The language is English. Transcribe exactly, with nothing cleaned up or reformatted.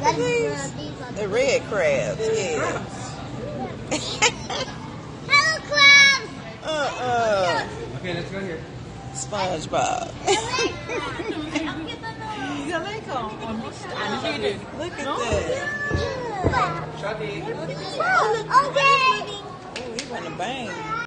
Look at these. The red crabs, yeah. Hello, crabs. Uh-uh. Okay, let's go here. SpongeBob. You got leg on. Almost. Look at that. Shotty. Oh, okay. Oh, he want to bang.